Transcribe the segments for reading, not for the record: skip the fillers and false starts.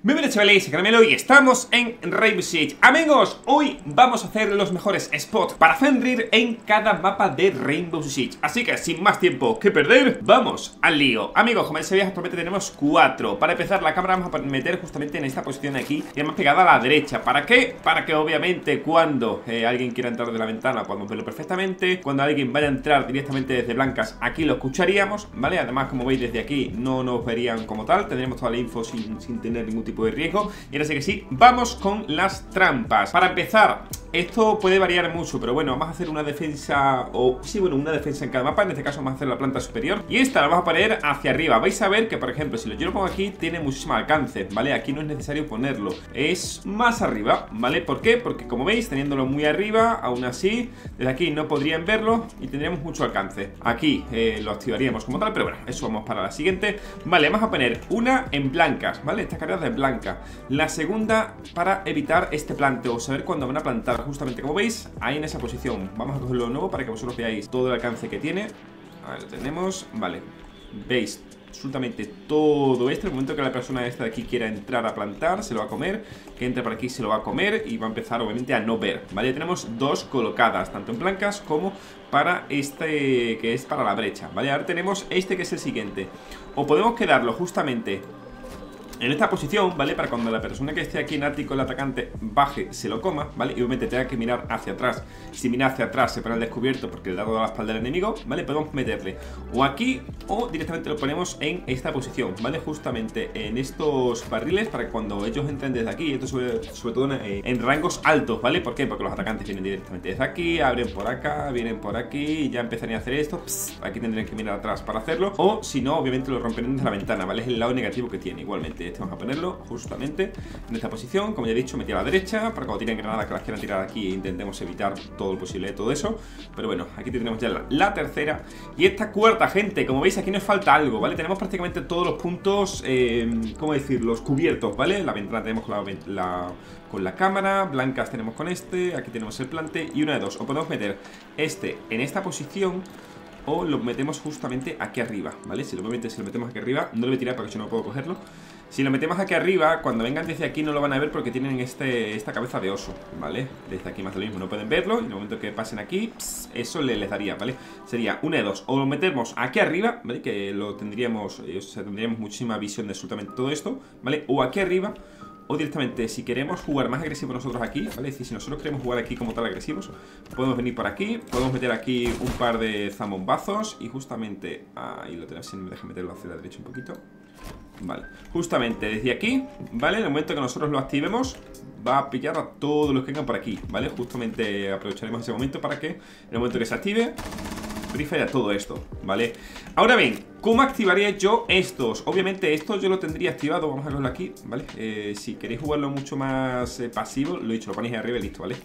Muy bien, chavales, Caramelo, y estamos en Rainbow Six. Amigos, hoy vamos a hacer los mejores spots para Fenrir en cada mapa de Rainbow Six. Así que sin más tiempo que perder, vamos al lío. Amigos, como ya sabéis, actualmente tenemos 4. Para empezar, la cámara vamos a meter justamente en esta posición de aquí, y más pegada a la derecha. ¿Para qué? Para que obviamente cuando alguien quiera entrar de la ventana podamos verlo perfectamente. Cuando alguien vaya a entrar directamente desde blancas, aquí lo escucharíamos, ¿vale? Además, como veis desde aquí, no nos verían como tal. Tendríamos toda la info sin tener ningún tipo de riesgo. Y ahora sí que sí, vamos con las trampas. Para empezar, esto puede variar mucho, pero bueno, vamos a hacer una defensa, una defensa en cada mapa. En este caso vamos a hacer la planta superior, y esta la vamos a poner hacia arriba. Vais a ver que, por ejemplo, si yo lo pongo aquí, tiene muchísimo alcance, ¿vale? Aquí no es necesario ponerlo, es más arriba, ¿vale? ¿Por qué? Porque como veis, teniéndolo muy arriba, aún así, desde aquí no podrían verlo y tendríamos mucho alcance. Aquí lo activaríamos como tal, pero bueno, eso vamos para la siguiente. Vale, vamos a poner una en blancas, ¿vale? Esta carga de blanca. La segunda para evitar este planteo, saber cuándo van a plantar, justamente como veis, ahí en esa posición. Vamos a cogerlo de nuevo para que vosotros veáis todo el alcance que tiene. Ahí lo tenemos, vale. Veis absolutamente todo esto. En el momento que la persona esta de aquí quiera entrar a plantar, se lo va a comer. Que entre por aquí, se lo va a comer y va a empezar obviamente a no ver, ¿vale? Tenemos dos colocadas, tanto en blancas como para este que es para la brecha, ¿vale? Ahora tenemos este que es el siguiente. O podemos quedarlo justamente en esta posición, ¿vale? Para cuando la persona que esté aquí en ático, el atacante, baje, se lo coma, ¿vale? Y obviamente tenga que mirar hacia atrás. Si mira hacia atrás, se pone al descubierto porque le da toda la espalda al enemigo, ¿vale? Podemos meterle o aquí o directamente lo ponemos en esta posición, ¿vale? Justamente en estos barriles, para que cuando ellos entren desde aquí, esto sobre todo en rangos altos, ¿vale? ¿Por qué? Porque los atacantes vienen directamente desde aquí, abren por acá, vienen por aquí y ya empezarían a hacer esto. Aquí tendrían que mirar atrás para hacerlo. O si no, obviamente lo romperán desde la ventana, ¿vale? Es el lado negativo que tiene igualmente. Vamos a ponerlo justamente en esta posición. Como ya he dicho, metí a la derecha para cuando tiren granadas que las quieran tirar aquí, intentemos evitar todo lo posible de todo eso. Pero bueno, aquí tenemos ya la tercera. Y esta cuarta, gente, como veis aquí nos falta algo, ¿vale? Tenemos prácticamente todos los puntos, ¿cómo decirlos? Cubiertos, ¿vale? La ventana tenemos con la cámara, blancas tenemos con este, aquí tenemos el plante y una de dos. O podemos meter este en esta posición, o lo metemos justamente aquí arriba, ¿vale? Si lo metemos aquí arriba, no lo voy a tirar porque si no puedo cogerlo. Si lo metemos aquí arriba, cuando vengan desde aquí no lo van a ver porque tienen esta cabeza de oso, ¿vale? Desde aquí más de lo mismo, no pueden verlo. Y en el momento que pasen aquí, eso les daría, ¿vale? Sería una de dos. O lo metemos aquí arriba, ¿vale? Que lo tendríamos, o sea, tendríamos muchísima visión de absolutamente todo esto, ¿vale? O aquí arriba. O directamente, si queremos jugar más agresivo nosotros aquí, ¿vale? Es decir, si nosotros queremos jugar aquí como tal agresivos, podemos venir por aquí, podemos meter aquí un par de zambombazos. Y justamente, ahí lo tenemos, si me deja meterlo hacia la derecha un poquito. Vale, justamente desde aquí, ¿vale? En el momento que nosotros lo activemos, va a pillar a todos los que vengan por aquí, ¿vale? Justamente aprovecharemos ese momento para que en el momento que se active a todo esto, ¿vale? Ahora bien, ¿cómo activaría yo estos? Obviamente esto yo lo tendría activado. Vamos a verlo aquí, ¿vale? Si queréis jugarlo mucho más pasivo, lo he dicho, lo ponéis arriba y listo, ¿vale?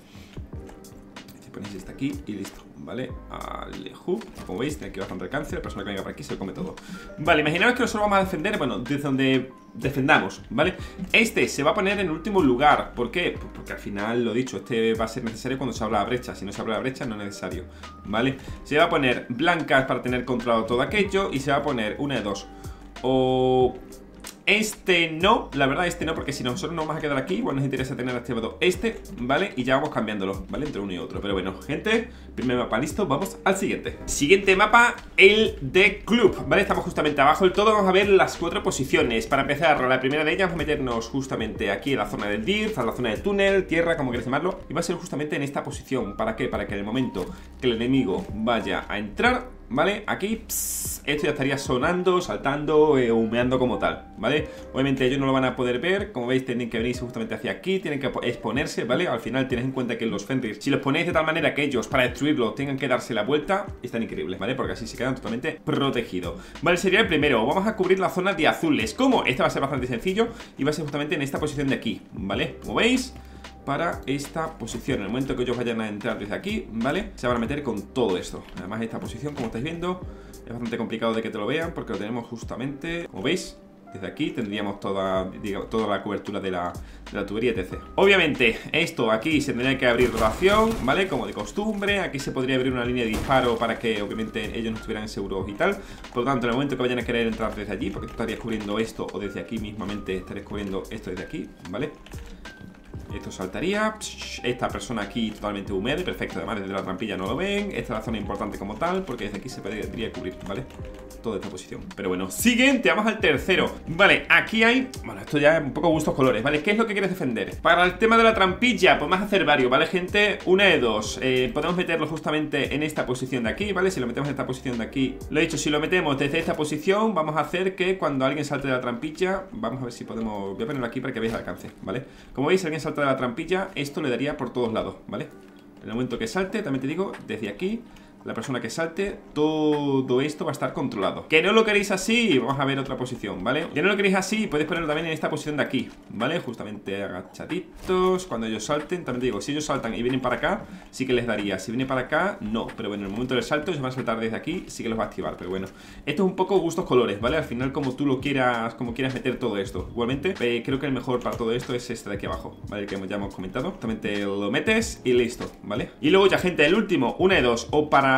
Si ponéis este aquí y listo, ¿vale? Alejú, como veis, tiene aquí bastante alcance. La persona que venga por aquí se lo come todo. Vale, imaginaos que nosotros vamos a defender, bueno, desde donde defendamos, ¿vale? Este se va a poner en último lugar. ¿Por qué? Pues porque al final, lo dicho, este va a ser necesario cuando se abra la brecha. Si no se abre la brecha, no es necesario, ¿vale? Se va a poner blancas para tener controlado todo aquello. Y se va a poner una de dos. O este no, la verdad este no, porque si nosotros nos vamos a quedar aquí, igual nos interesa tener activado este, ¿vale? Y ya vamos cambiándolo, ¿vale? Entre uno y otro. Pero bueno, gente, primer mapa listo, vamos al siguiente. Siguiente mapa, el de club, ¿vale? Estamos justamente abajo del todo, vamos a ver las 4 posiciones. Para empezar, la primera de ellas, vamos a meternos justamente aquí en la zona del dirt, a la zona de túnel, tierra, como queréis llamarlo. Y va a ser justamente en esta posición. ¿Para qué? Para que en el momento que el enemigo vaya a entrar, ¿vale? Aquí, esto ya estaría sonando, saltando, humeando como tal, ¿vale? Obviamente ellos no lo van a poder ver. Como veis, tienen que venirse justamente hacia aquí, tienen que exponerse, ¿vale? Al final tenéis en cuenta que los Fenrir, si los ponéis de tal manera que ellos, para destruirlo, tengan que darse la vuelta, están increíbles, ¿vale? Porque así se quedan totalmente protegidos. Vale, sería el primero. Vamos a cubrir la zona de azules. ¿Cómo? Este va a ser bastante sencillo y va a ser justamente en esta posición de aquí, ¿vale? Como veis, para esta posición, en el momento que ellos vayan a entrar desde aquí, ¿vale? Se van a meter con todo esto. Además esta posición, como estáis viendo, es bastante complicado de que te lo vean porque lo tenemos justamente, como veis, Desde aquí tendríamos toda la cobertura de la tubería, etc. Obviamente, esto aquí se tendría que abrir rotación, ¿vale? Como de costumbre. Aquí se podría abrir una línea de disparo para que, obviamente, ellos no estuvieran seguros y tal. Por lo tanto, en el momento que vayan a querer entrar desde allí, porque tú estarías cubriendo esto, o desde aquí mismamente estarías cubriendo esto desde aquí, ¿vale? Esto saltaría. Esta persona aquí totalmente húmeda, perfecto. Además, desde la trampilla no lo ven. Esta es la zona importante como tal, porque desde aquí se podría cubrir, ¿vale? Toda esta posición. Pero bueno, siguiente, vamos al tercero. Vale, aquí hay... Bueno, esto ya es un poco gustos colores, ¿vale? ¿Qué es lo que quieres defender? Para el tema de la trampilla, podemos hacer varios, ¿vale, gente? Una de dos. Podemos meterlo justamente en esta posición de aquí, ¿vale? Si lo metemos en esta posición de aquí... Lo he dicho, si lo metemos desde esta posición, vamos a hacer que cuando alguien salte de la trampilla... Vamos a ver si podemos... Voy a ponerlo aquí para que veáis el alcance, ¿vale? Como veis, si alguien salta de la trampilla, esto le daría por todos lados, ¿vale? En el momento que salte, también te digo, desde aquí, la persona que salte, todo esto va a estar controlado. Que no lo queréis así, vamos a ver otra posición, ¿vale? Que no lo queréis así, podéis ponerlo también en esta posición de aquí, ¿vale? Justamente agachaditos, cuando ellos salten. También te digo, si ellos saltan y vienen para acá, sí que les daría. Si vienen para acá, no, pero bueno, en el momento del salto, ellos van a saltar desde aquí, sí que los va a activar. Pero bueno, esto es un poco gustos colores, ¿vale? Al final, como tú lo quieras, como quieras meter todo esto. Igualmente, creo que el mejor para todo esto es este de aquí abajo, ¿vale? El que ya hemos comentado. Justamente lo metes y listo, ¿vale? Y luego ya, gente, el último, una de dos, o para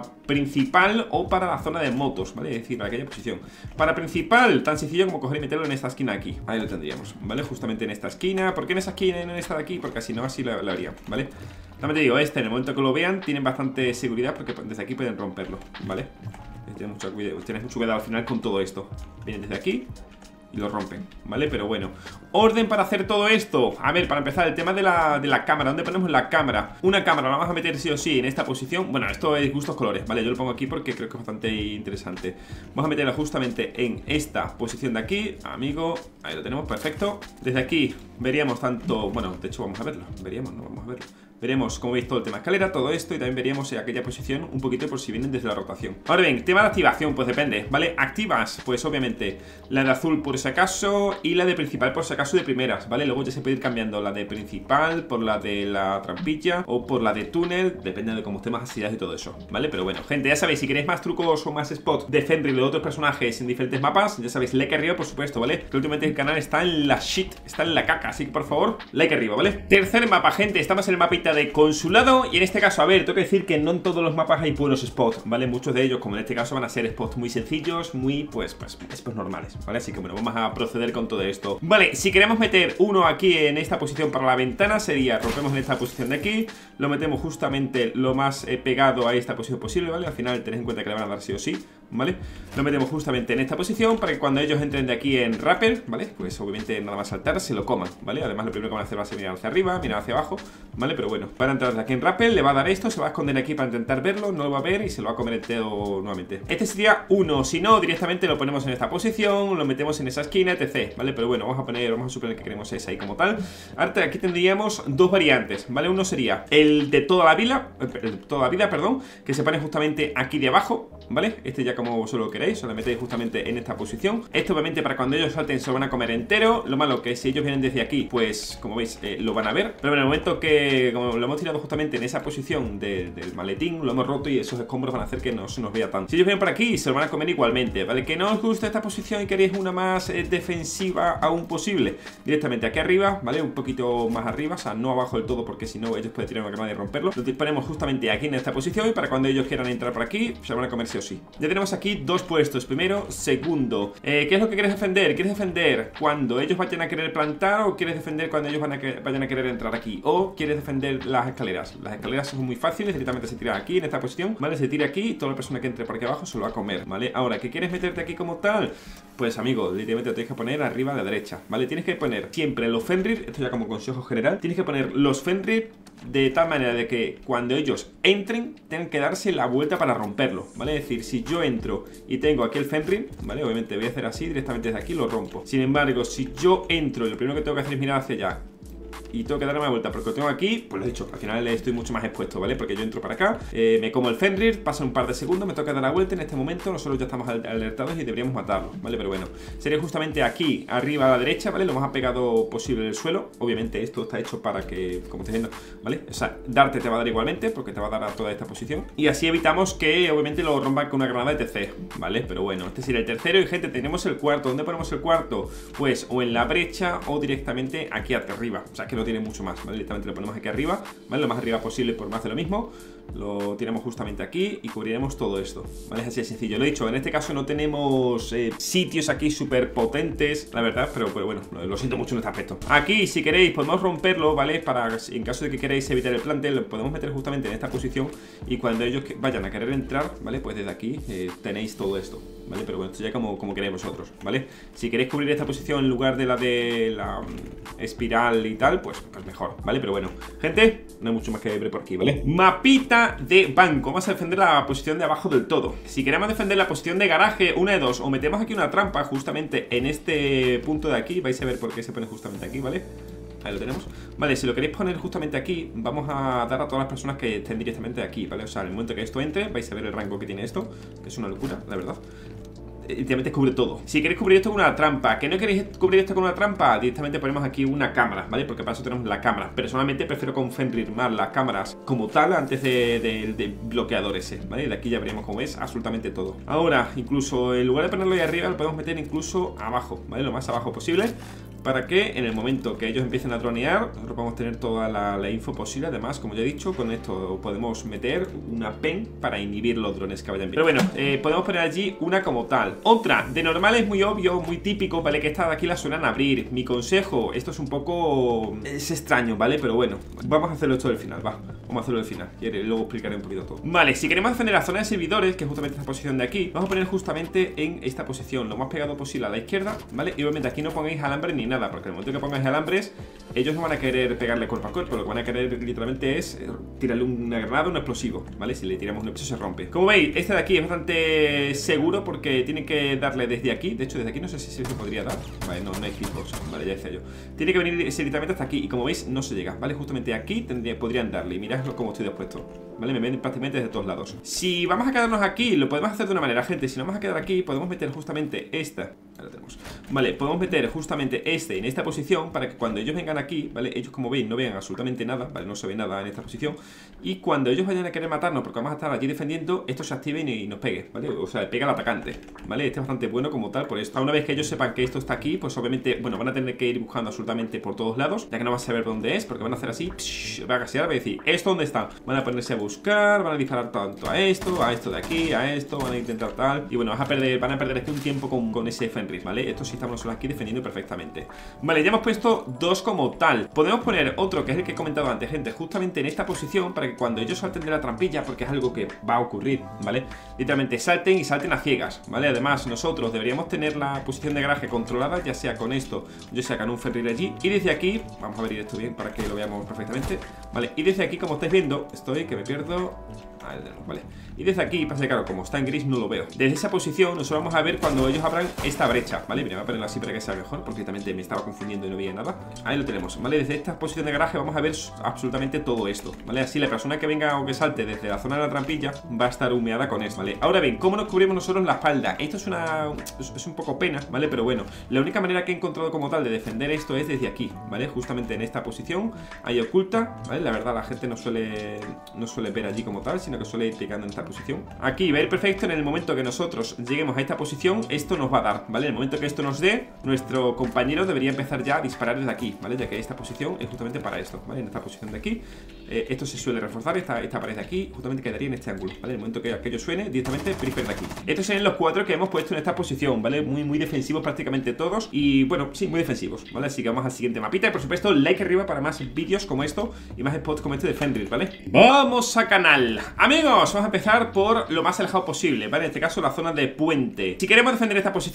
principal o para la zona de motos, ¿vale? Es decir, para aquella posición. Para principal, tan sencillo como coger y meterlo en esta esquina aquí. Ahí lo tendríamos, ¿vale? Justamente en esta esquina. ¿Por qué en esa esquina y no en esta de aquí? Porque así no, así lo haría, ¿vale? También te digo, en el momento que lo vean, tienen bastante seguridad porque desde aquí pueden romperlo, ¿vale? Tienes mucho cuidado al final con todo esto. Vienen desde aquí y lo rompen, ¿vale? Pero bueno, orden para hacer todo esto. A ver, para empezar, el tema de la cámara. ¿Dónde ponemos la cámara? Una cámara la vamos a meter sí o sí en esta posición. Bueno, esto es gustos colores, ¿vale? Yo lo pongo aquí porque creo que es bastante interesante. Vamos a meterla justamente en esta posición de aquí, amigo. Ahí lo tenemos, perfecto. Desde aquí veríamos tanto... Bueno, de hecho vamos a verlo. Veríamos, no vamos a verlo. Veremos, como veis, todo el tema escalera, todo esto. Y también veríamos en aquella posición un poquito por si vienen desde la rotación. Ahora bien, tema de activación, pues depende, ¿vale? Activas, pues obviamente la de azul por si acaso y la de principal por si acaso de primeras, ¿vale? Luego ya se puede ir cambiando la de principal por la de la trampilla o por la de túnel, depende de cómo esté más asidas y todo eso, ¿vale? Pero bueno, gente, ya sabéis, si queréis más trucos o más spots de Fenrir y de otros personajes en diferentes mapas, ya sabéis, like arriba, por supuesto, ¿vale? Que últimamente el canal está en la shit, está en la caca, así que por favor, like arriba, ¿vale? Tercer mapa, gente, estamos en el mapita de consulado. Y en este caso, a ver, tengo que decir que no en todos los mapas hay buenos spots, ¿vale? Muchos de ellos, como en este caso, van a ser spots muy sencillos, muy, pues spots normales, ¿vale? Así que bueno, vamos a proceder con todo esto. Vale, si queremos meter uno aquí en esta posición para la ventana, sería, rompemos en esta posición de aquí, lo metemos justamente lo más pegado a esta posición posible, ¿vale? Al final tenéis en cuenta que le van a dar sí o sí, ¿vale? Lo metemos justamente en esta posición para que cuando ellos entren de aquí en rappel, ¿vale? Pues obviamente nada más saltar, se lo coman, ¿vale? Además lo primero que van a hacer va a ser mirar hacia arriba, mirar hacia abajo, ¿vale? Pero bueno, para entrar de aquí en rappel, le va a dar esto, se va a esconder aquí para intentar verlo, no lo va a ver y se lo va a comer entero nuevamente. Este sería uno, si no, directamente lo ponemos en esta posición, lo metemos en esa esquina, etc, ¿vale? Pero bueno, vamos a suponer que queremos ese ahí como tal. Ahora aquí tendríamos dos variantes, ¿vale? Uno sería el de toda la vida, perdón, que se pone justamente aquí de abajo, ¿vale? Este ya como vosotros lo queréis, os lo metéis justamente en esta posición. Esto obviamente para cuando ellos salten se lo van a comer entero. Lo malo que si ellos vienen desde aquí, pues como veis, lo van a ver. Pero en el momento que, como lo hemos tirado justamente en esa posición del maletín, lo hemos roto y esos escombros van a hacer que no se nos vea tanto. Si ellos vienen por aquí, se lo van a comer igualmente, ¿vale? Que no os gusta esta posición y queréis una más defensiva aún posible, directamente aquí arriba, ¿vale? Un poquito más arriba, o sea, no abajo del todo porque si no ellos pueden tirar una granada y romperlo. Lo disponemos justamente aquí en esta posición y para cuando ellos quieran entrar por aquí, se lo van a comer sí o sí. Ya tenemos aquí dos puestos, primero, segundo. ¿Qué es lo que quieres defender? ¿Quieres defender cuando ellos vayan a querer plantar o quieres defender cuando ellos vayan a querer entrar aquí? ¿O quieres defender las escaleras? Las escaleras son muy fáciles, directamente se tira aquí en esta posición, ¿vale? Se tira aquí y toda la persona que entre por aquí abajo se lo va a comer, ¿vale? Ahora, ¿qué quieres meterte aquí como tal? Pues amigo, literalmente lo tienes que poner arriba a la derecha, ¿vale? Tienes que poner siempre los Fenrir, esto ya como consejo general, tienes que poner los Fenrir de tal manera de que cuando ellos entren tengan que darse la vuelta para romperlo, ¿vale? Es decir, si yo entro y tengo aquí el Fenrir, ¿vale? Obviamente voy a hacer así, directamente desde aquí lo rompo. Sin embargo, si yo entro y lo primero que tengo que hacer es mirar hacia allá Y tengo que darme una vuelta porque lo tengo aquí, pues lo he dicho, al final estoy mucho más expuesto, ¿vale? Porque yo entro para acá, me como el Fenrir, pasan un par de segundos, me toca dar la vuelta. En este momento nosotros ya estamos alertados y deberíamos matarlo, ¿vale? Pero bueno, sería justamente aquí, arriba a la derecha, ¿vale? Lo más apegado posible del suelo. Obviamente esto está hecho para que, como estáis viendo, ¿vale? O sea, darte te va a dar igualmente, porque te va a dar a toda esta posición. Y así evitamos que, obviamente, lo rompan con una granada de TC, ¿vale? Pero bueno, este sería el tercero. Y gente, tenemos el cuarto. ¿Dónde ponemos el cuarto? Pues o en la brecha o directamente aquí arriba. O sea, que no tiene mucho más, ¿vale? Directamente lo ponemos aquí arriba, ¿vale? Lo más arriba posible por más de lo mismo. Lo tiramos justamente aquí y cubriremos todo esto, ¿vale? Es así de sencillo. Lo he dicho, en este caso no tenemos sitios aquí súper potentes, la verdad, pero bueno, lo siento mucho en este aspecto. Aquí, si queréis, podemos romperlo, ¿vale? Para, en caso de que queráis evitar el plante, lo podemos meter justamente en esta posición. Y cuando ellos vayan a querer entrar, ¿vale? Pues desde aquí tenéis todo esto, ¿vale? Pero bueno, esto ya como queréis vosotros, ¿vale? Si queréis cubrir esta posición en lugar de la espiral y tal, pues mejor, ¿vale? Pero bueno, gente, no hay mucho más que ver por aquí, ¿vale? Mapita de banco. Vamos a defender la posición de abajo del todo. Si queremos defender la posición de garaje, una de dos: o metemos aquí una trampa justamente en este punto de aquí. Vais a ver por qué se pone justamente aquí, ¿vale? Ahí lo tenemos. Vale, si lo queréis poner justamente aquí, vamos a dar a todas las personas que estén directamente aquí, ¿vale? O sea, en el momento que esto entre, vais a ver el rango que tiene esto, que es una locura, la verdad. Directamente cubre todo. Si queréis cubrir esto con una trampa, que no queréis cubrir esto con una trampa, directamente ponemos aquí una cámara, ¿vale? Porque para eso tenemos la cámara. Personalmente prefiero con Fenrir más las cámaras como tal antes del bloqueador ese, ¿vale? De aquí ya veremos cómo es absolutamente todo. Ahora, incluso en lugar de ponerlo ahí arriba, lo podemos meter incluso abajo, ¿vale? Lo más abajo posible, para que en el momento que ellos empiecen a dronear, nosotros podamos tener toda la info posible. Además, como ya he dicho, con esto podemos meter una pen para inhibir los drones que vayan bien. Pero bueno, podemos poner allí una como tal. Otra, de normal es muy obvio, muy típico, ¿vale? Que esta de aquí la suelen abrir. Mi consejo, esto es un poco... es extraño, ¿vale? Pero bueno, vamos a hacerlo esto del final, va. Vamos a hacerlo del final y luego explicaré un poquito todo. Vale, si queremos defender la zona de servidores, que es justamente esta posición de aquí, vamos a poner justamente en esta posición, lo más pegado posible a la izquierda, ¿vale? Y obviamente aquí no pongáis alambres ni nada, porque en el momento que pongáis alambres, ellos no van a querer pegarle cuerpo a cuerpo. Lo que van a querer literalmente es tirarle una granada, un explosivo, ¿vale? Si le tiramos un explosivo se rompe. Como veis, este de aquí es bastante seguro porque tiene que darle desde aquí. De hecho, desde aquí no sé si se podría dar. Vale, no hay hitbox, vale, ya decía yo. Tiene que venir literalmente hasta aquí y como veis no se llega, ¿vale? Justamente aquí podrían darle y mirad cómo estoy dispuesto, ¿vale? Me ven prácticamente desde todos lados. Si vamos a quedarnos aquí, lo podemos hacer de una manera, gente. Si no vamos a quedar aquí, podemos meter justamente esta. Ahí lo tenemos. Vale, podemos meter justamente este en esta posición para que cuando ellos vengan aquí, ¿vale? Ellos, como veis, no vean absolutamente nada, ¿vale? No se ve nada en esta posición. Y cuando ellos vayan a querer matarnos, porque vamos a estar allí defendiendo, esto se active y nos pegue, ¿vale? O sea, pega al atacante, ¿vale? Este es bastante bueno como tal por esto. Una vez que ellos sepan que esto está aquí, pues obviamente, bueno, van a tener que ir buscando absolutamente por todos lados, ya que no van a saber dónde es, porque van a hacer así, va a gasear, va a decir, ¿esto dónde está? Van a ponerse a buscar, van a disparar tanto a esto de aquí, a esto, van a intentar tal. Y bueno, van a perder este un tiempo con ese Fenrir, ¿vale? Esto sí estamos nosotros aquí defendiendo perfectamente. Vale, ya hemos puesto dos como tal. Podemos poner otro, que es el que he comentado antes, gente, justamente en esta posición, para que cuando ellos salten de la trampilla, porque es algo que va a ocurrir, ¿vale? Literalmente salten y salten a ciegas, ¿vale? Además, nosotros deberíamos tener la posición de garaje controlada, ya sea con esto, ya sea con un Fenrir allí. Y desde aquí, vamos a abrir esto bien para que lo veamos perfectamente, ¿vale? Y desde aquí, como estáis viendo, que me pierdo... Vale. Y desde aquí, pasa que claro, como está en gris no lo veo. Desde esa posición nosotros vamos a ver cuando ellos abran esta brecha, ¿vale? Mira, voy a ponerlo así para que sea mejor, porque también me estaba confundiendo y no veía nada. Ahí lo tenemos, ¿vale? Desde esta posición de garaje vamos a ver absolutamente todo esto, ¿vale? Así la persona que venga o que salte desde la zona de la trampilla va a estar humeada con esto, ¿vale? Ahora bien, ¿cómo nos cubrimos nosotros la espalda? Esto es un poco pena, ¿vale? Pero bueno, la única manera que he encontrado como tal de defender esto es desde aquí, ¿vale? Justamente en esta posición, ahí oculta, ¿vale? La verdad la gente no suele ver allí como tal, sino que suele ir picando en esta posición. Aquí va a ir perfecto. En el momento que nosotros lleguemos a esta posición, esto nos va a dar, ¿vale? En el momento que esto nos dé, nuestro compañero debería empezar ya a disparar desde aquí, ¿vale? Ya que esta posición es justamente para esto, ¿vale? En esta posición de aquí, esto se suele reforzar, esta pared de aquí justamente quedaría en este ángulo, ¿vale? En el momento que aquello suene, directamente Pripper de aquí. Estos serían los cuatro que hemos puesto en esta posición, ¿vale? Muy defensivos prácticamente todos. Y bueno, sí, muy defensivos, ¿vale? Así que vamos al siguiente mapita. Y por supuesto, like arriba para más vídeos como esto y más spots como este de Fenrir, ¿vale? ¡Vamos a canal! Amigos, vamos a empezar por lo más alejado posible, ¿vale? En este caso la zona de puente. Si queremos defender esta posición, esta es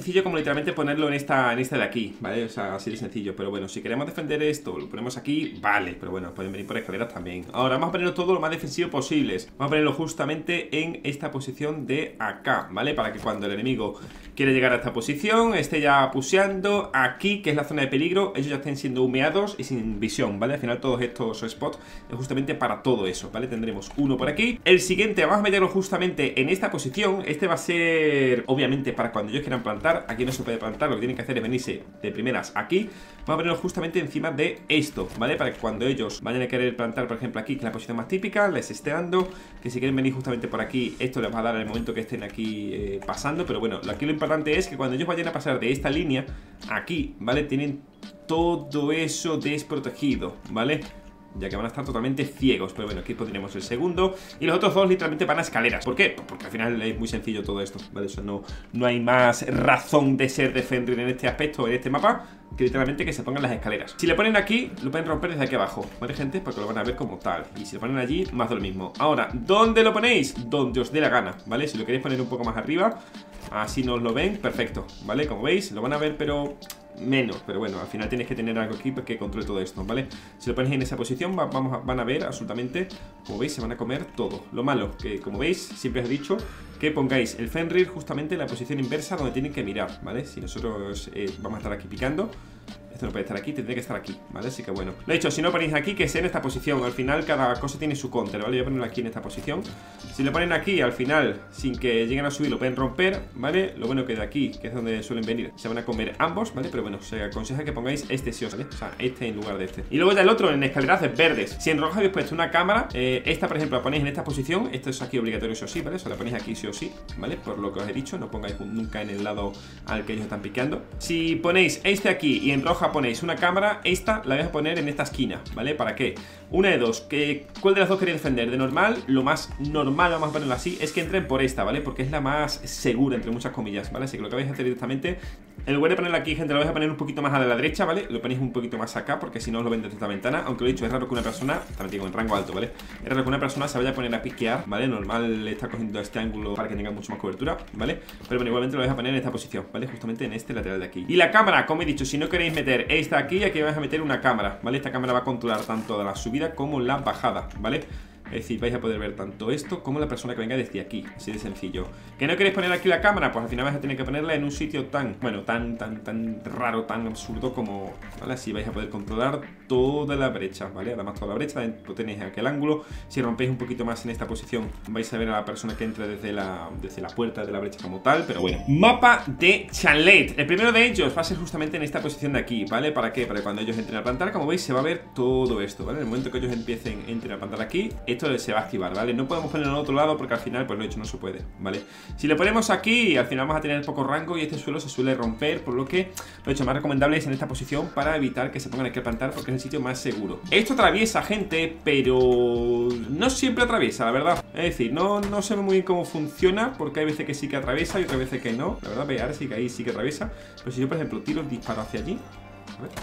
sencillo como literalmente ponerlo en esta de aquí, ¿vale? O sea, así de sencillo. Pero bueno, si queremos defender esto, lo ponemos aquí, vale. Pero bueno, pueden venir por escaleras también. Ahora vamos a ponerlo todo lo más defensivo posible. Vamos a ponerlo justamente en esta posición de acá, ¿vale? Para que cuando el enemigo quiere llegar a esta posición, esté ya pusheando aquí, que es la zona de peligro, ellos ya estén siendo humeados y sin visión, ¿vale? Al final todos estos spots es justamente para todo eso, ¿vale? Tendremos uno por aquí. El siguiente vamos a meterlo justamente en esta posición. Este va a ser, obviamente, para cuando ellos quieran plantar. Aquí no se puede plantar, lo que tienen que hacer es venirse de primeras aquí. Vamos a ponerlo justamente encima de esto, ¿vale? Para que cuando ellos vayan a querer plantar, por ejemplo, aquí, que es la posición más típica, les esté dando, que si quieren venir justamente por aquí, esto les va a dar en el momento que estén aquí pasando. Pero bueno, aquí lo importante es que cuando ellos vayan a pasar de esta línea aquí, ¿vale? Tienen todo eso desprotegido, ¿vale? Ya que van a estar totalmente ciegos. Pero bueno, aquí pondremos el segundo. Y los otros dos literalmente van a escaleras. ¿Por qué? Porque al final es muy sencillo todo esto, ¿vale? Eso no hay más razón de ser de Fenrir en este aspecto, en este mapa, que literalmente que se pongan las escaleras. Si le ponen aquí, lo pueden romper desde aquí abajo, ¿vale, gente? Porque lo van a ver como tal. Y si lo ponen allí, más de lo mismo. Ahora, ¿dónde lo ponéis? Donde os dé la gana, ¿vale? Si lo queréis poner un poco más arriba, así nos lo ven, perfecto, ¿vale? Como veis, lo van a ver, pero menos, pero bueno, al final tienes que tener algo aquí que controle todo esto, ¿vale? Si lo pones en esa posición, van a ver absolutamente, como veis, se van a comer todo. Lo malo, que como veis, siempre os he dicho que pongáis el Fenrir justamente en la posición inversa donde tienen que mirar, ¿vale? Si nosotros vamos a estar aquí picando, esto no puede estar aquí, tendría que estar aquí, ¿vale? Así que bueno, lo he dicho, si no ponéis aquí, que sea en esta posición. Al final cada cosa tiene su counter, ¿vale? Voy a ponerlo aquí en esta posición. Si lo ponen aquí, al final, sin que lleguen a subir, lo pueden romper, ¿vale? Lo bueno que de aquí, que es donde suelen venir, se van a comer ambos, ¿vale? Pero bueno, se aconseja que pongáis este sí o sí, ¿vale? O sea, este en lugar de este. Y luego ya el otro en escaleras verdes. Si en rojo habéis puesto una cámara, esta por ejemplo la ponéis en esta posición. Esto es aquí obligatorio sí o sí, ¿vale? O sea, la ponéis aquí sí o sí, ¿vale? Por lo que os he dicho, no pongáis nunca en el lado al que ellos están picando. Si ponéis este aquí y en roja ponéis una cámara, esta la vais a poner en esta esquina, ¿vale? ¿Para qué? Una de dos, ¿cuál de las dos queréis defender? De normal, lo más normal, vamos a ponerlo así, es que entren por esta, ¿vale? Porque es la más segura, entre muchas comillas, ¿vale? Así que lo que vais a hacer directamente, en lugar de ponerlo aquí, gente, lo vais a poner un poquito más a la derecha, ¿vale? Lo ponéis un poquito más acá, porque si no os lo ven desde esta ventana. Aunque lo he dicho, es raro que una persona, también digo en rango alto, ¿vale? Es raro que una persona se vaya a poner a piquear, ¿vale? Normal está cogiendo este ángulo para que tenga mucho más cobertura, ¿vale? Pero bueno, igualmente lo vais a poner en esta posición, ¿vale? Justamente en este lateral de aquí. Y la cámara, como he dicho, si no queréis meter esta aquí vais a meter una cámara, ¿vale? Esta cámara va a controlar tanto la subida como la bajada, ¿vale? Es decir, vais a poder ver tanto esto como la persona que venga desde aquí, así de sencillo. ¿Que no queréis poner aquí la cámara? Pues al final vais a tener que ponerla en un sitio tan, bueno, tan raro, tan absurdo como, ¿vale? Así vais a poder controlar toda la brecha, ¿vale? Además toda la brecha, lo tenéis en aquel ángulo. Si rompéis un poquito más en esta posición, vais a ver a la persona que entre desde la puerta de la brecha como tal, pero bueno. Mapa de Chalet. El primero de ellos va a ser justamente en esta posición de aquí, ¿vale? ¿Para qué? Para que cuando ellos entren a plantar, como veis, se va a ver todo esto, ¿vale? En el momento que ellos entren a plantar aquí, esto se va a activar, ¿vale? No podemos ponerlo en otro lado porque al final, pues lo he dicho, no se puede, ¿vale? Si lo ponemos aquí, al final vamos a tener poco rango y este suelo se suele romper, por lo que lo he hecho más recomendable es en esta posición para evitar que se pongan aquí a plantar porque es el sitio más seguro. Esto atraviesa, gente, pero no siempre atraviesa, la verdad. Es decir, no sé muy bien cómo funciona porque hay veces que sí que atraviesa y otras veces que no. La verdad, veis, sí que ahí sí que atraviesa. Pero si yo, por ejemplo, tiro el disparo hacia allí, a ver.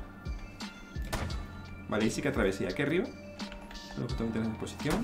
Vale, ahí sí que atraviesa. Y aquí arriba, justamente en esa posición.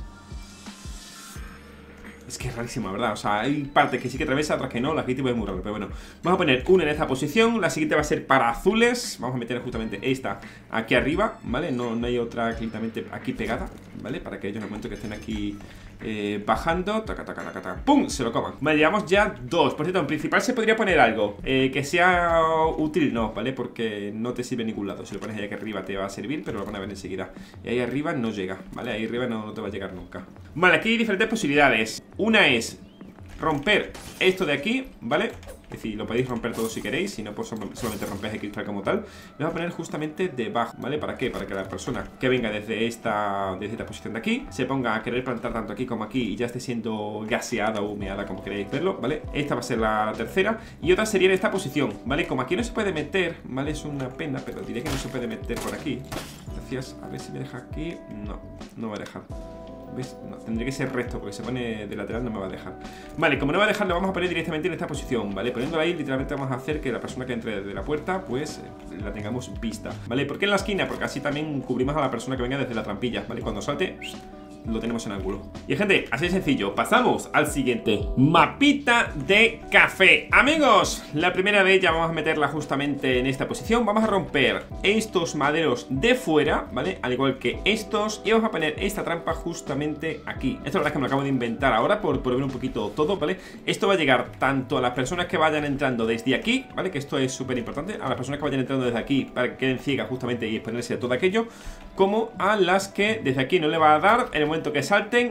Es que es rarísimo, ¿verdad? O sea, hay partes que sí que atraviesa, otras que no. La gente es muy raro, pero bueno. Vamos a poner una en esta posición. La siguiente va a ser para azules. Vamos a meter justamente esta aquí arriba, ¿vale? No hay otra directamente aquí pegada, ¿vale? Para que ellos en el momento que estén aquí bajando, taca, taca, taca, taca, ¡pum! Se lo coman. Vale, llevamos ya dos. Por cierto, en principal se podría poner algo que sea útil, no, ¿vale? Porque no te sirve en ningún lado. Si lo pones ahí aquí arriba te va a servir, pero lo van a ver enseguida. Y ahí arriba no llega, ¿vale? Ahí arriba no te va a llegar nunca. Vale, aquí hay diferentes posibilidades. Una es romper esto de aquí, ¿vale? Es decir, lo podéis romper todo si queréis. Si no, pues solamente rompéis el cristal como tal. Lo voy a poner justamente debajo, ¿vale? ¿Para qué? Para que la persona que venga desde esta posición de aquí se ponga a querer plantar tanto aquí como aquí y ya esté siendo gaseada o humeada, como queréis verlo, ¿vale? Esta va a ser la tercera. Y otra sería en esta posición, ¿vale? Como aquí no se puede meter, ¿vale? Es una pena, pero diré que no se puede meter por aquí. Gracias. A ver si me deja aquí. No va a dejar. ¿Ves? No, tendría que ser recto porque se pone de lateral, no me va a dejar. Vale, como no me va a dejar, lo vamos a poner directamente en esta posición, ¿vale? Poniéndolo ahí, literalmente vamos a hacer que la persona que entre desde la puerta, pues, la tengamos vista, ¿vale? ¿Por qué en la esquina? Porque así también cubrimos a la persona que venga desde la trampilla, ¿vale? Cuando salte, lo tenemos en ángulo. Y gente, así de sencillo. Pasamos al siguiente. Mapita de café. Amigos, la primera de ellas vamos a meterla justamente en esta posición. Vamos a romper estos maderos de fuera, ¿vale? Al igual que estos. Y vamos a poner esta trampa justamente aquí. Esto la verdad es que me lo acabo de inventar ahora por ver un poquito todo, ¿vale? Esto va a llegar tanto a las personas que vayan entrando desde aquí, ¿vale? Que esto es súper importante. A las personas que vayan entrando desde aquí para que queden ciegas justamente y exponerse a todo aquello, como a las que desde aquí no le va a dar en el momento que salten.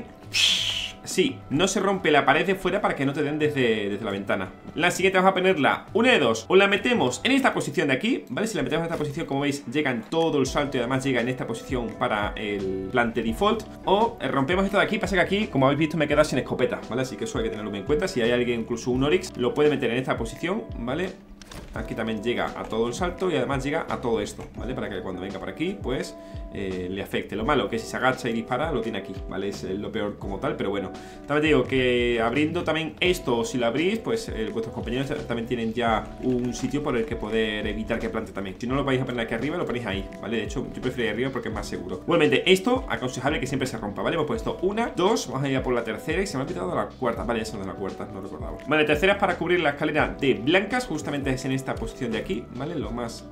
Sí, no se rompe la pared de fuera para que no te den desde la ventana. La siguiente vamos a ponerla, una de dos. O la metemos en esta posición de aquí, ¿vale? Si la metemos en esta posición, como veis, llega en todo el salto y además llega en esta posición para el plante default. O rompemos esto de aquí, pasa que aquí, como habéis visto, me queda sin escopeta, ¿vale? Así que eso hay que tenerlo muy en cuenta. Si hay alguien, incluso un Oryx, lo puede meter en esta posición, ¿vale? Aquí también llega a todo el salto y además llega a todo esto, ¿vale? Para que cuando venga por aquí, pues le afecte. Lo malo que si se agacha y dispara, lo tiene aquí, ¿vale? Es lo peor como tal, pero bueno. También te digo que abriendo también esto, si lo abrís, pues vuestros compañeros también tienen ya un sitio por el que poder evitar que plante también. Si no lo vais a poner aquí arriba, lo ponéis ahí, ¿vale? De hecho, yo prefiero arriba porque es más seguro. Igualmente, esto, aconsejable que siempre se rompa, ¿vale? Hemos puesto una, dos, vamos a ir a por la tercera y se me ha quitado la cuarta. Vale, ya son de la cuarta, no recordaba. Vale, tercera es para cubrir la escalera de blancas, justamente es en esta posición de aquí, ¿vale? Lo más...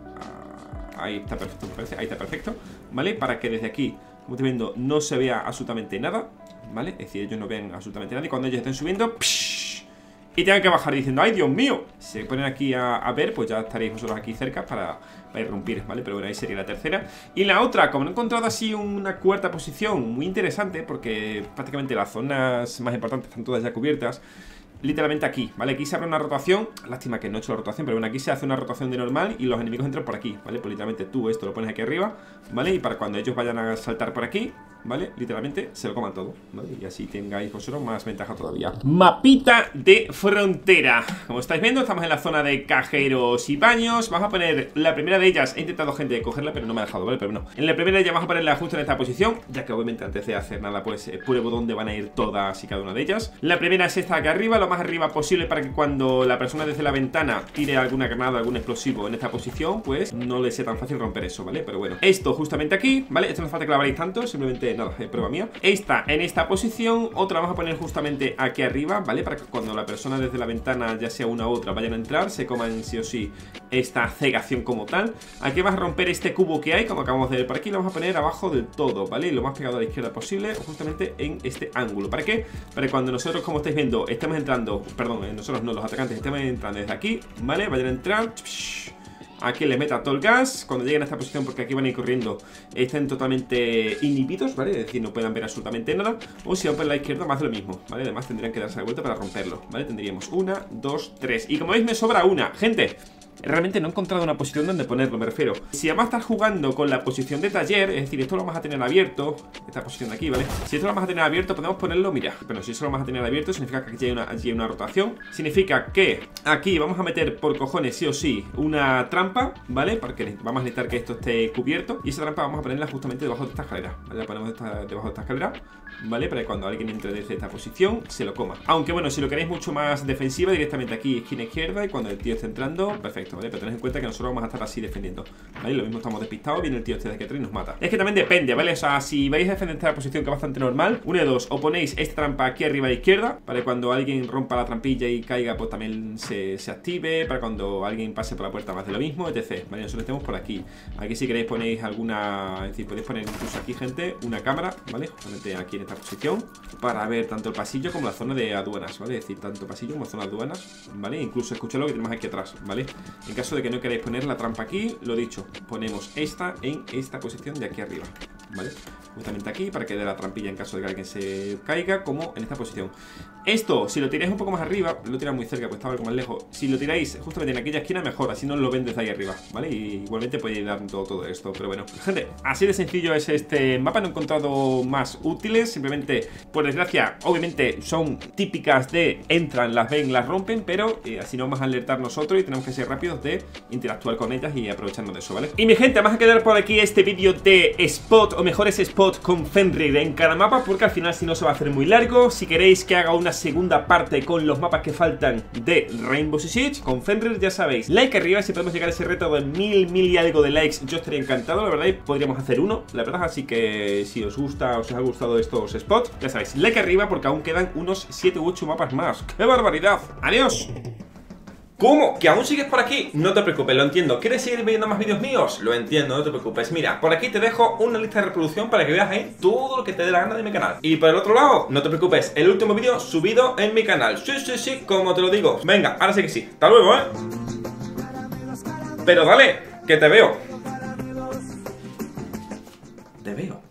ahí está perfecto, me parece, ahí está perfecto, ¿vale? Para que desde aquí, como estoy viendo, no se vea absolutamente nada, ¿vale? Es decir, ellos no ven absolutamente nada y cuando ellos estén subiendo, ¡psh! Y tengan que bajar diciendo, ¡ay, Dios mío! Si se ponen aquí a ver, pues ya estaréis vosotros aquí cerca para irrumpir, ¿vale? Pero bueno, ahí sería la tercera. Y la otra, como no he encontrado así una cuarta posición muy interesante, porque prácticamente las zonas más importantes están todas ya cubiertas, literalmente aquí, ¿vale? Aquí se abre una rotación. Lástima que no he hecho la rotación, pero bueno, aquí se hace una rotación de normal y los enemigos entran por aquí, ¿vale? Pues literalmente tú esto lo pones aquí arriba, ¿vale? Y para cuando ellos vayan a saltar por aquí, ¿vale? Literalmente se lo coman todo, ¿vale? Y así tengáis vosotros más ventaja todavía. Mapita de frontera. Como estáis viendo, estamos en la zona de cajeros y baños. Vamos a poner la primera de ellas. He intentado, gente, cogerla, pero no me ha dejado, ¿vale? Pero no. En la primera de ellas vamos a ponerla justo en esta posición, ya que obviamente antes de hacer nada, pues pruebo dónde van a ir todas y cada una de ellas. La primera es esta aquí arriba, lo más arriba posible para que cuando la persona desde la ventana tire alguna granada, algún explosivo en esta posición, pues no le sea tan fácil romper eso, ¿vale? Pero bueno, esto justamente aquí, ¿vale? Esto no hace falta que lo abráis tanto, simplemente nada, es prueba mía. Esta en esta posición, otra vamos a poner justamente aquí arriba, ¿vale? Para que cuando la persona desde la ventana, ya sea una u otra, vayan a entrar, se coman sí o sí esta cegación como tal. Aquí vas a romper este cubo que hay, como acabamos de ver por aquí, lo vamos a poner abajo del todo, ¿vale? Lo más pegado a la izquierda posible, justamente en este ángulo. ¿Para qué? Para que cuando nosotros, como estáis viendo, estemos entrando, perdón, nosotros no, los atacantes estemos entrando desde aquí, ¿vale? Vayan a entrar, aquí les meta todo el gas. Cuando lleguen a esta posición, porque aquí van a ir corriendo, estén totalmente inhibidos, ¿vale? Es decir, no puedan ver absolutamente nada. O si van por la izquierda, más de lo mismo, ¿vale? Además tendrían que darse la vuelta para romperlo, ¿vale? Tendríamos una, dos, tres. Y como veis me sobra una, gente. Realmente no he encontrado una posición donde ponerlo, me refiero. Si además estás jugando con la posición de taller, es decir, esto lo vamos a tener abierto, esta posición de aquí, ¿vale? Si esto lo vamos a tener abierto, podemos ponerlo, mira. Pero si eso lo vamos a tener abierto, significa que aquí hay una rotación. Significa que aquí vamos a meter por cojones, sí o sí, una trampa, ¿vale? Porque vamos a necesitar que esto esté cubierto. Y esa trampa vamos a ponerla justamente debajo de esta escalera, ¿vale? La ponemos debajo de esta escalera, ¿vale? Para que cuando alguien entre desde esta posición, se lo coma. Aunque bueno, si lo queréis mucho más defensiva, directamente aquí, esquina izquierda. Y cuando el tío esté entrando, perfecto, ¿vale? Pero tened en cuenta que nosotros vamos a estar así defendiendo, ¿vale? Lo mismo estamos despistados, viene el tío este de aquí atrás y nos mata. Es que también depende, ¿vale? O sea, si vais a defender esta posición, que es bastante normal, una de dos, o ponéis esta trampa aquí arriba a la izquierda, para que cuando alguien rompa la trampilla y caiga, pues también se active, para cuando alguien pase por la puerta más de lo mismo, etc. ¿Vale? Nosotros estamos por aquí. Aquí si queréis ponéis alguna, es decir, podéis poner incluso aquí, gente, una cámara, ¿vale? Justamente aquí en esta posición, para ver tanto el pasillo como la zona de aduanas, ¿vale? Es decir, tanto pasillo como zona de aduanas, ¿vale? Incluso escuchad lo que tenemos aquí atrás, ¿vale? En caso de que no queráis poner la trampa aquí, lo dicho, ponemos esta en esta posición de aquí arriba, ¿vale? Justamente aquí, para que dé la trampilla en caso de que alguien se caiga, como en esta posición. Esto, si lo tiráis un poco más arriba, lo tiráis muy cerca, pues estaba algo más lejos. Si lo tiráis justamente en aquella esquina, mejor, así no lo ven desde ahí arriba, ¿vale? Y igualmente podéis dar todo esto, pero bueno. Gente, así de sencillo es este mapa. No he encontrado más útiles, simplemente, por desgracia, obviamente son típicas de entran, las ven, las rompen, pero así no vamos a alertar nosotros y tenemos que ser rápidos de interactuar con ellas y aprovecharnos de eso, ¿vale? Y mi gente, vamos a quedar por aquí este vídeo de spot o mejores spots spot con Fenrir en cada mapa, porque al final si no se va a hacer muy largo. Si queréis que haga una segunda parte con los mapas que faltan de Rainbow Six Siege con Fenrir, ya sabéis, like arriba. Si podemos llegar a ese reto de 1000 y algo de likes, yo estaría encantado, la verdad, y podríamos hacer uno, la verdad. Así que si os gusta, os ha gustado estos spots, ya sabéis, like arriba, porque aún quedan unos 7 u 8 mapas más. ¡Qué barbaridad! ¡Adiós! ¿Cómo? ¿Que aún sigues por aquí? No te preocupes, lo entiendo. ¿Quieres seguir viendo más vídeos míos? Lo entiendo, no te preocupes. Mira, por aquí te dejo una lista de reproducción para que veas ahí todo lo que te dé la gana de mi canal. Y por el otro lado, no te preocupes, el último vídeo subido en mi canal. Sí, sí, sí, como te lo digo. Venga, ahora sí que sí. Hasta luego, Pero dale, que te veo. Te veo.